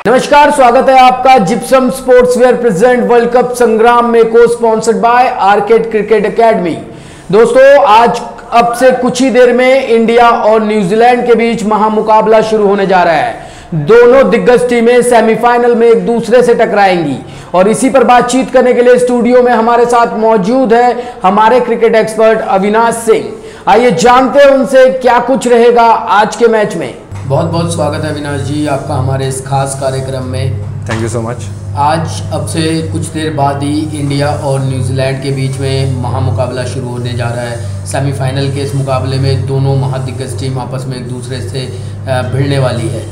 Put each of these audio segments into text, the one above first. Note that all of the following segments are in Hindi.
नमस्कार, स्वागत है आपका Gypsum Sportswear present World Cup Sangram में को sponsored by Arcade Cricket Academy. दोस्तों, आज अब से कुछ ही देर में इंडिया और न्यूजीलैंड के बीच महामुकाबला शुरू होने जा रहा है। दोनों दिग्गज टीमें सेमीफाइनल में एक दूसरे से टकराएंगी और इसी पर बातचीत करने के लिए स्टूडियो में हमारे साथ मौजूद है हमारे क्रिकेट एक्सपर्ट अविनाश सिंह। आइए जानते हैं उनसे क्या कुछ रहेगा आज के मैच में। बहुत बहुत स्वागत है अविनाश जी आपका हमारे इस खास कार्यक्रम में। Thank you so much. आज अब से कुछ देर बाद ही इंडिया और न्यूजीलैंड के बीच में महामुकाबला शुरू होने जा रहा है। सेमीफाइनल के इस मुकाबले में दोनों महादिग्गज टीम आपस में एक दूसरे से भिड़ने वाली है।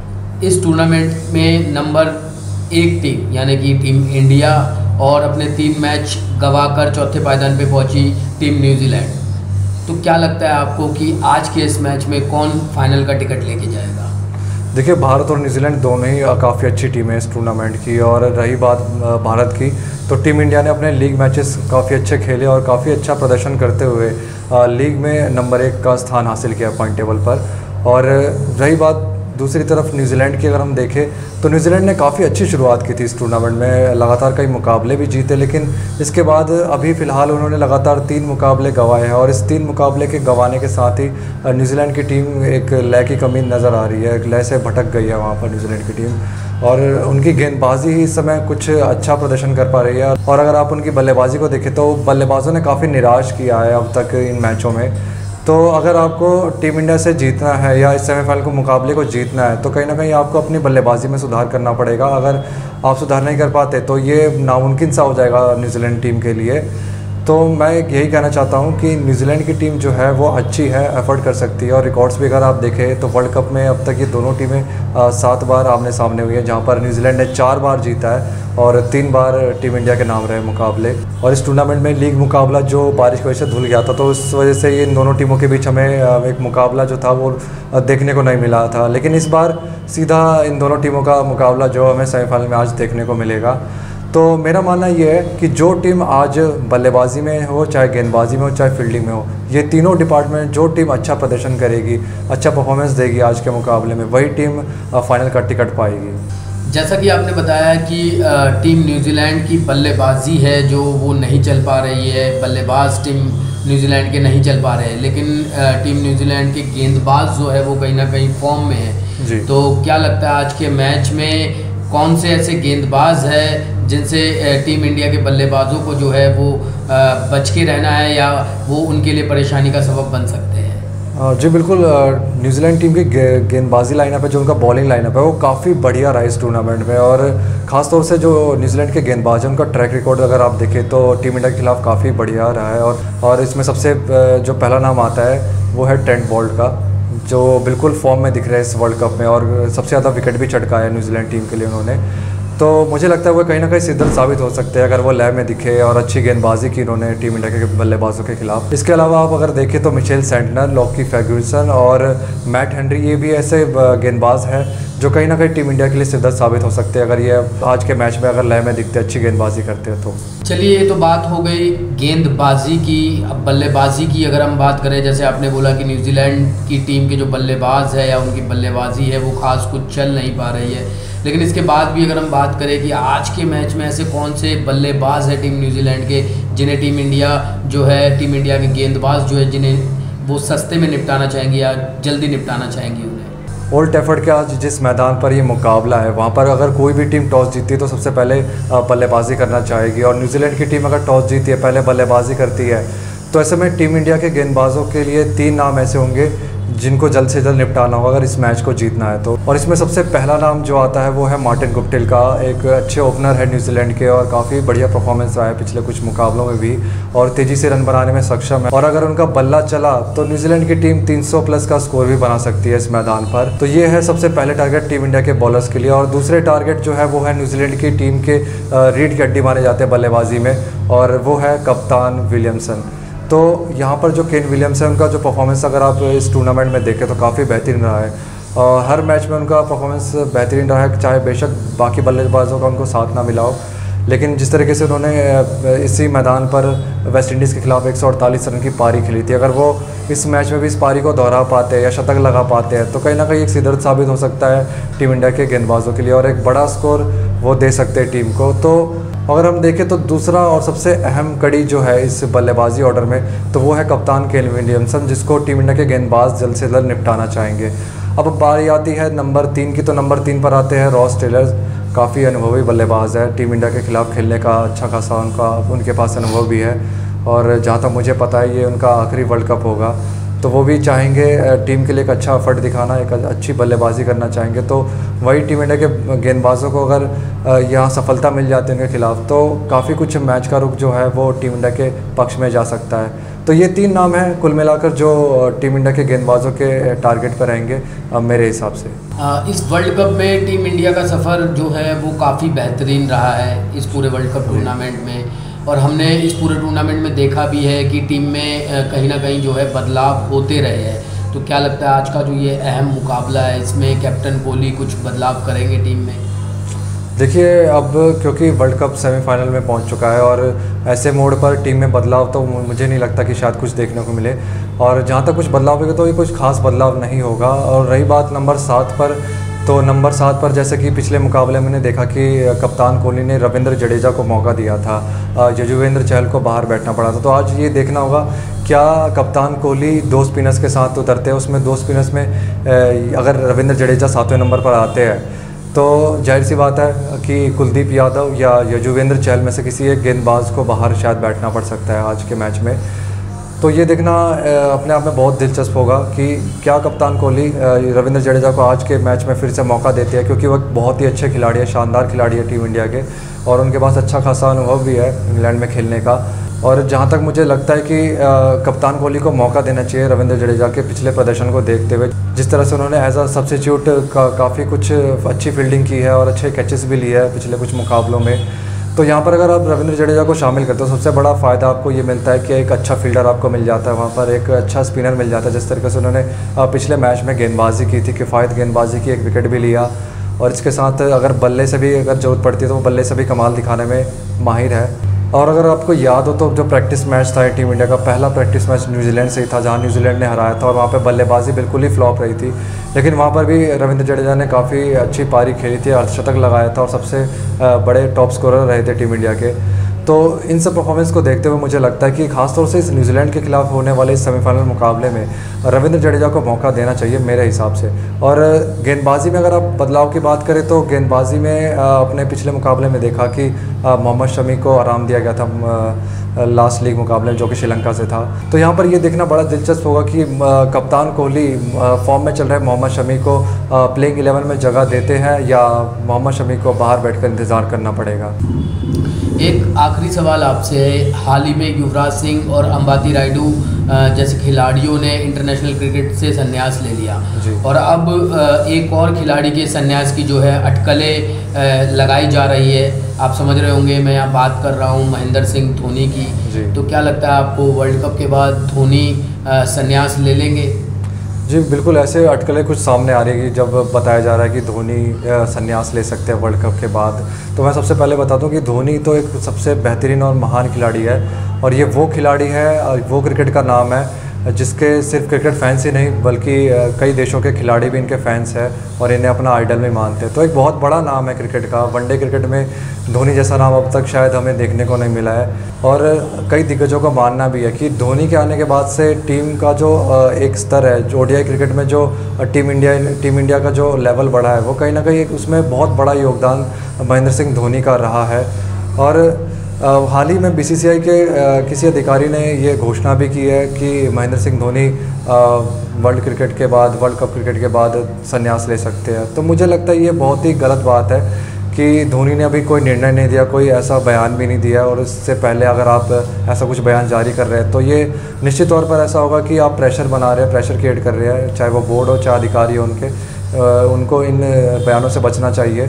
इस टूर्नामेंट में नंबर 1 टीम यानी कि टीम इंडिया और अपने 3 मैच गंवाकर चौथे पायदान पे पहुंची टीम न्यूजीलैंड। तो क्या लगता है आपको कि आज के इस मैच में कौन फाइनल का टिकट लेके जाएगा? देखिए, भारत और न्यूजीलैंड दोनों ही काफ़ी अच्छी टीमें हैं इस टूर्नामेंट की। और रही बात भारत की, तो टीम इंडिया ने अपने लीग मैचेस काफ़ी अच्छे खेले और काफ़ी अच्छा प्रदर्शन करते हुए लीग में नंबर 1 का स्थान हासिल किया पॉइंट टेबल पर। और रही बात दूसरी तरफ न्यूजीलैंड की, अगर हम देखें तो न्यूजीलैंड ने काफ़ी अच्छी शुरुआत की थी इस टूर्नामेंट में, लगातार कई मुकाबले भी जीते। लेकिन इसके बाद अभी फ़िलहाल उन्होंने लगातार 3 मुकाबले गंवाए हैं और इस 3 मुकाबले के गंवाने के साथ ही न्यूजीलैंड की टीम एक लय की कमी नज़र आ रही है, एक लय से भटक गई है वहाँ पर न्यूजीलैंड की टीम। और उनकी गेंदबाजी ही इस समय कुछ अच्छा प्रदर्शन कर पा रही है। और अगर आप उनकी बल्लेबाजी को देखें तो बल्लेबाजों ने काफ़ी निराश किया है अब तक इन मैचों में। तो अगर आपको टीम इंडिया से जीतना है या इस सेमीफाइनल को मुकाबले को जीतना है तो कहीं ना कहीं आपको अपनी बल्लेबाजी में सुधार करना पड़ेगा। अगर आप सुधार नहीं कर पाते तो ये नामुमकिन सा हो जाएगा न्यूजीलैंड टीम के लिए। तो मैं यही कहना चाहता हूँ कि न्यूजीलैंड की टीम जो है वो अच्छी है, एफर्ट कर सकती है। और रिकॉर्ड्स भी अगर आप देखें तो वर्ल्ड कप में अब तक ये दोनों टीमें 7 बार आमने सामने हुई हैं, जहाँ पर न्यूजीलैंड ने 4 बार जीता है और 3 बार टीम इंडिया के नाम रहे मुकाबले। और इस टूर्नामेंट में लीग मुकाबला जो बारिश की वजह से धुल गया था, तो उस वजह से इन दोनों टीमों के बीच हमें एक मुकाबला जो था वो देखने को नहीं मिला था। लेकिन इस बार सीधा इन दोनों टीमों का मुकाबला जो हमें सेमीफाइनल में आज देखने को मिलेगा। तो मेरा मानना ये है कि जो टीम आज बल्लेबाजी में हो, चाहे गेंदबाजी में हो, चाहे फील्डिंग में हो, ये तीनों डिपार्टमेंट जो टीम अच्छा प्रदर्शन करेगी, अच्छा परफॉर्मेंस देगी आज के मुकाबले में, वही टीम फाइनल का टिकट पाएगी। जैसा कि आपने बताया कि टीम न्यूजीलैंड की बल्लेबाजी है जो वो नहीं चल पा रही है, बल्लेबाज टीम न्यूजीलैंड के नहीं चल पा रहे हैं, लेकिन टीम न्यूजीलैंड के गेंदबाज जो है वो कहीं ना कहीं फॉर्म में है जी। तो क्या लगता है आज के मैच में कौन से ऐसे गेंदबाज है जिनसे टीम इंडिया के बल्लेबाजों को जो है वो बच के रहना है या वो उनके लिए परेशानी का सबब बन सकते हैं? जी बिल्कुल, न्यूजीलैंड टीम की गेंदबाजी लाइनअप है, जो उनका बॉलिंग लाइनअप है वो काफ़ी बढ़िया रहा इस टूर्नामेंट में। और ख़ास तौर से जो न्यूजीलैंड के गेंदबाज हैं उनका ट्रैक रिकॉर्ड अगर आप देखें तो टीम इंडिया के खिलाफ काफ़ी बढ़िया रहा है। और इसमें सबसे जो पहला नाम आता है वो है ट्रेंट बोल्ट का, जो बिल्कुल फॉर्म में दिख रहा है इस वर्ल्ड कप में और सबसे ज़्यादा विकेट भी चटकाया है न्यूजीलैंड टीम के लिए उन्होंने। तो मुझे लगता है वो कहीं ना कहीं सिद्धर साबित हो सकते हैं अगर वो लय में दिखे और अच्छी गेंदबाजी की उन्होंने टीम इंडिया के बल्लेबाजों के खिलाफ। इसके अलावा आप अगर देखें तो मिचेल सेंटनर, लॉकी फर्ग्यूसन और मैट हेनरी, ये भी ऐसे गेंदबाज हैं जो कहीं ना कहीं टीम इंडिया के लिए सिद्धर साबित हो सकते हैं अगर ये आज के मैच में अगर लय में दिखते, अच्छी गेंदबाजी करते हैं तो। चलिए, ये तो बात हो गई गेंदबाजी की। अब बल्लेबाजी की अगर हम बात करें, जैसे आपने बोला कि न्यूजीलैंड की टीम के जो बल्लेबाज है या उनकी बल्लेबाजी है वो खास कुछ चल नहीं पा रही है, लेकिन इसके बाद भी अगर हम बात करें कि आज के मैच में ऐसे कौन से बल्लेबाज है टीम न्यूजीलैंड के जिन्हें टीम इंडिया जो है, टीम इंडिया के गेंदबाज जो है जिन्हें वो सस्ते में निपटाना चाहेंगे या जल्दी निपटाना चाहेंगे उन्हें? ओल्ड ट्रैफर्ड के आज जिस मैदान पर ये मुकाबला है वहाँ पर अगर कोई भी टीम टॉस जीतती है तो सबसे पहले बल्लेबाजी करना चाहेगी। और न्यूजीलैंड की टीम अगर टॉस जीती है, पहले बल्लेबाजी करती है, तो ऐसे में टीम इंडिया के गेंदबाजों के लिए 3 नाम ऐसे होंगे जिनको जल्द से जल्द निपटाना होगा अगर इस मैच को जीतना है तो। और इसमें सबसे पहला नाम जो आता है वो है मार्टिन गुप्टिल का, एक अच्छे ओपनर है न्यूजीलैंड के और काफ़ी बढ़िया परफॉर्मेंस रहा है पिछले कुछ मुकाबलों में भी और तेज़ी से रन बनाने में सक्षम है। और अगर उनका बल्ला चला तो न्यूजीलैंड की टीम 300 प्लस का स्कोर भी बना सकती है इस मैदान पर। तो ये है सबसे पहले टारगेट टीम इंडिया के बॉलर्स के लिए। और दूसरे टारगेट जो है वो है न्यूजीलैंड की टीम के रीढ़ की हड्डी माने जाते हैं बल्लेबाजी में, और वो है कप्तान विलियमसन। तो यहाँ पर जो केन विलियम्स है उनका जो परफॉर्मेंस अगर आप इस टूर्नामेंट में देखें तो काफ़ी बेहतरीन रहा है। हर मैच में उनका परफॉर्मेंस बेहतरीन रहा है, चाहे बेशक बाकी बल्लेबाजों का उनको साथ ना मिला हो, लेकिन जिस तरीके से उन्होंने इसी मैदान पर वेस्ट इंडीज़ के खिलाफ 148 रन की पारी खेली थी, अगर वो इस मैच में भी इस पारी को दोहरा पाते हैं या शतक लगा पाते हैं तो कहीं ना कहीं एक सिरदर्द साबित हो सकता है टीम इंडिया के गेंदबाजों के लिए और एक बड़ा स्कोर वो दे सकते हैं टीम को। तो अगर हम देखें तो दूसरा और सबसे अहम कड़ी जो है इस बल्लेबाजी ऑर्डर में तो वो है कप्तान केन विलियमसन, जिसको टीम इंडिया के गेंदबाज जल्द से जल्द निपटाना चाहेंगे। अब बारी आती है नंबर 3 की, तो नंबर 3 पर आते हैं रॉस टेलर। काफ़ी अनुभवी बल्लेबाज है, टीम इंडिया के खिलाफ खेलने का अच्छा खासा उनके पास अनुभव भी है और जहाँ तक मुझे पता है ये उनका आखिरी वर्ल्ड कप होगा, तो वो भी चाहेंगे टीम के लिए एक अच्छा एफर्ट दिखाना, एक अच्छी बल्लेबाजी करना चाहेंगे। तो वही टीम इंडिया के गेंदबाजों को अगर यहाँ सफलता मिल जाती है उनके खिलाफ तो काफ़ी कुछ मैच का रुख जो है वो टीम इंडिया के पक्ष में जा सकता है। तो ये 3 नाम हैं कुल मिलाकर जो टीम इंडिया के गेंदबाजों के टारगेट पर रहेंगे मेरे हिसाब से। इस वर्ल्ड कप में टीम इंडिया का सफ़र जो है वो काफ़ी बेहतरीन रहा है इस पूरे वर्ल्ड कप टूर्नामेंट में, और हमने इस पूरे टूर्नामेंट में देखा भी है कि टीम में कहीं ना कहीं जो है बदलाव होते रहे हैं। तो क्या लगता है आज का जो ये अहम मुकाबला है इसमें कैप्टन कोहली कुछ बदलाव करेंगे टीम में? देखिए, अब क्योंकि वर्ल्ड कप सेमीफाइनल में पहुंच चुका है और ऐसे मोड़ पर टीम में बदलाव तो मुझे नहीं लगता कि शायद कुछ देखने को मिले, और जहां तक कुछ बदलाव होगा तो ये कुछ खास बदलाव नहीं होगा। और रही बात नंबर 7 पर, तो नंबर 7 पर जैसे कि पिछले मुकाबले में देखा कि कप्तान कोहली ने रविंद्र जडेजा को मौका दिया था, यजुवेंद्र चहल को बाहर बैठना पड़ा था। तो आज ये देखना होगा क्या कप्तान कोहली 2 स्पिनर्स के साथ उतरते हैं, उसमें 2 स्पिनर्स में अगर रविंद्र जडेजा 7वें नंबर पर आते हैं तो जाहिर सी बात है कि कुलदीप यादव या यजुवेंद्र चहल में से किसी एक गेंदबाज को बाहर शायद बैठना पड़ सकता है आज के मैच में। तो ये देखना अपने आप में बहुत दिलचस्प होगा कि क्या कप्तान कोहली रविंद्र जडेजा को आज के मैच में फिर से मौका देते हैं, क्योंकि वह बहुत ही अच्छे खिलाड़ी है, शानदार खिलाड़ी है टीम इंडिया के, और उनके पास अच्छा खासा अनुभव भी है इंग्लैंड में खेलने का। और जहाँ तक मुझे लगता है कि कप्तान कोहली को मौका देना चाहिए रविंद्र जडेजा के पिछले प्रदर्शन को देखते हुए, जिस तरह से उन्होंने एज अ सब्स्टिट्यूट काफ़ी कुछ अच्छी फील्डिंग की है और अच्छे कैचेस भी लिए हैं पिछले कुछ मुकाबलों में। तो यहाँ पर अगर आप रविंद्र जडेजा को शामिल करते हो सबसे बड़ा फ़ायदा आपको ये मिलता है कि एक अच्छा फील्डर आपको मिल जाता है, वहाँ पर एक अच्छा स्पिनर मिल जाता है। जिस तरीके से उन्होंने पिछले मैच में गेंदबाजी की थी, किफ़ायत गेंदबाजी की, एक विकेट भी लिया, और इसके साथ अगर बल्ले से भी अगर ज़रूरत पड़ती है तो वो बल्ले से भी कमाल दिखाने में माहिर है। और अगर आपको याद हो तो जो प्रैक्टिस मैच था टीम इंडिया का, पहला प्रैक्टिस मैच न्यूजीलैंड से ही था जहां न्यूजीलैंड ने हराया था, और वहां पे बल्लेबाजी बिल्कुल ही फ्लॉप रही थी, लेकिन वहां पर भी रविंद्र जडेजा ने काफ़ी अच्छी पारी खेली थी, अर्धशतक लगाया था और सबसे बड़े टॉप स्कोरर रहे थे टीम इंडिया के। तो इन सब परफॉर्मेंस को देखते हुए मुझे लगता है कि खासतौर से इस न्यूजीलैंड के खिलाफ होने वाले इस सेमीफाइनल मुकाबले में रविंद्र जडेजा को मौका देना चाहिए मेरे हिसाब से। और गेंदबाजी में अगर आप बदलाव की बात करें तो गेंदबाजी में अपने पिछले मुकाबले में देखा कि मोहम्मद शमी को आराम दिया गया था लास्ट लीग मुकाबले जो कि श्रीलंका से था। तो यहाँ पर ये देखना बड़ा दिलचस्प होगा कि कप्तान कोहली फॉर्म में चल रहे मोहम्मद शमी को प्लेइंग 11 में जगह देते हैं या मोहम्मद शमी को बाहर बैठकर इंतज़ार करना पड़ेगा। एक आखिरी सवाल आपसे है, हाल ही में युवराज सिंह और अंबाती रायडू जैसे खिलाड़ियों ने इंटरनेशनल क्रिकेट से संन्यास ले लिया, और अब एक और खिलाड़ी के संन्यास की जो है अटकलें लगाई जा रही है। आप समझ रहे होंगे मैं यहाँ बात कर रहा हूँ महेंद्र सिंह धोनी की। तो क्या लगता है आपको वर्ल्ड कप के बाद धोनी संन्यास ले लेंगे? जी बिल्कुल, ऐसे अटकलें कुछ सामने आ रही है जब बताया जा रहा है कि धोनी संन्यास ले सकते हैं वर्ल्ड कप के बाद। तो मैं सबसे पहले बता दूं कि धोनी तो एक सबसे बेहतरीन और महान खिलाड़ी है, और ये वो खिलाड़ी है, वो क्रिकेट का नाम है जिसके सिर्फ क्रिकेट फैंस ही नहीं बल्कि कई देशों के खिलाड़ी भी इनके फैंस हैं और इन्हें अपना आइडल में मानते हैं। तो एक बहुत बड़ा नाम है क्रिकेट का। वनडे क्रिकेट में धोनी जैसा नाम अब तक शायद हमें देखने को नहीं मिला है, और कई दिग्गजों का मानना भी है कि धोनी के आने के बाद से टीम का जो एक स्तर है, जो ओडीआई क्रिकेट में जो टीम इंडिया का जो लेवल बढ़ा है, वो कहीं ना कहीं उसमें बहुत बड़ा योगदान महेंद्र सिंह धोनी का रहा है। और हाल ही में बीसीसीआई के किसी अधिकारी ने ये घोषणा भी की है कि Mahendra Singh Dhoni World Cup cricket के बाद संन्यास ले सकते हैं। तो मुझे लगता है ये बहुत ही गलत बात है कि धोनी ने अभी कोई निर्णय नहीं दिया, कोई ऐसा बयान भी नहीं दिया, और इससे पहले अगर आप ऐसा कुछ बयान जारी कर रहे हैं तो ये निश्चित तौर पर ऐसा होगा कि आप प्रेशर बना रहे हैं, प्रेशर क्रिएट कर रहे हैं, चाहे वो बोर्ड हो चाहे अधिकारी हो उनको इन बयानों से बचना चाहिए।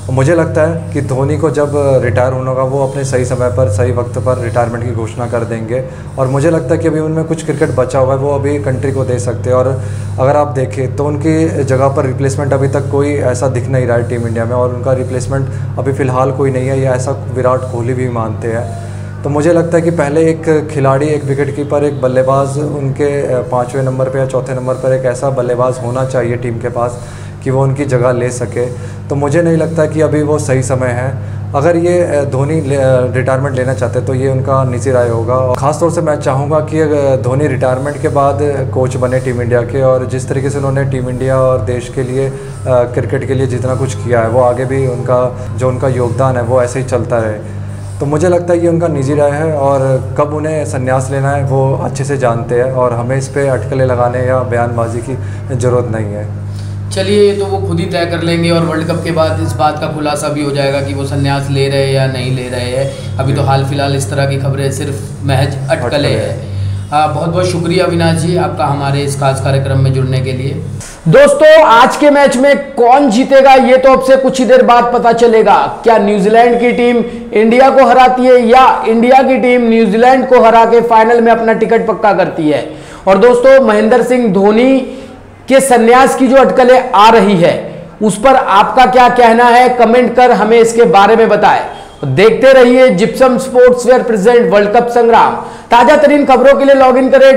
मुझे लगता है कि धोनी को जब रिटायर होना होगा वो अपने सही समय पर सही वक्त पर रिटायरमेंट की घोषणा कर देंगे। और मुझे लगता है कि अभी उनमें कुछ क्रिकेट बचा हुआ है वो अभी कंट्री को दे सकते हैं। और अगर आप देखें तो उनकी जगह पर रिप्लेसमेंट अभी तक कोई ऐसा दिख नहीं रहा है टीम इंडिया में, और उनका रिप्लेसमेंट अभी फ़िलहाल कोई नहीं है, या ऐसा विराट कोहली भी मानते हैं। तो मुझे लगता है कि पहले एक खिलाड़ी, एक विकेट कीपर, एक बल्लेबाज उनके 5वें नंबर पे या 4थे नंबर पर एक ऐसा बल्लेबाज होना चाहिए टीम के पास कि वो उनकी जगह ले सके। तो मुझे नहीं लगता कि अभी वो सही समय है। अगर ये धोनी रिटायरमेंट लेना चाहते तो ये उनका निजी राय होगा। और ख़ासतौर से मैं चाहूँगा कि धोनी रिटायरमेंट के बाद कोच बने टीम इंडिया के, और जिस तरीके से उन्होंने टीम इंडिया और देश के लिए क्रिकेट के लिए जितना कुछ किया है वो आगे भी उनका योगदान है वो ऐसे ही चलता रहे। तो मुझे लगता है कि उनका निजी राय है, और कब उन्हें संन्यास लेना है वो अच्छे से जानते हैं, और हमें इस पर अटकलें लगाने या बयानबाजी की ज़रूरत नहीं है। चलिए, तो वो खुद ही तय कर लेंगे, और वर्ल्ड कप के बाद इस बात का खुलासा भी हो जाएगा कि वो संन्यास ले रहे हैं या नहीं ले रहे हैं। अभी तो हाल फिलहाल इस तरह की खबरें सिर्फ महज अटकलें हैं। बहुत बहुत शुक्रिया अविनाश जी आपका हमारे इस खास कार्यक्रम में जुड़ने के लिए। दोस्तों, आज के मैच में कौन जीतेगा ये तो अब से कुछ ही देर बाद पता चलेगा। क्या न्यूजीलैंड की टीम इंडिया को हराती है, या इंडिया की टीम न्यूजीलैंड को हरा के फाइनल में अपना टिकट पक्का करती है। और दोस्तों, महेंद्र सिंह धोनी के संन्यास की जो अटकलें आ रही है उस पर आपका क्या कहना है, कमेंट कर हमें इसके बारे में बताएं। देखते रहिए Gypsum Sportswear present World Cup Sangram. ताजा तरीन खबरों के लिए लॉग इन करें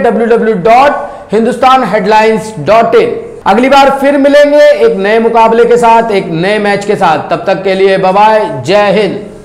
www.hindustanheadlines.in। अगली बार फिर मिलेंगे एक नए मुकाबले के साथ, एक नए मैच के साथ। तब तक के लिए बाय बाय, जय हिंद।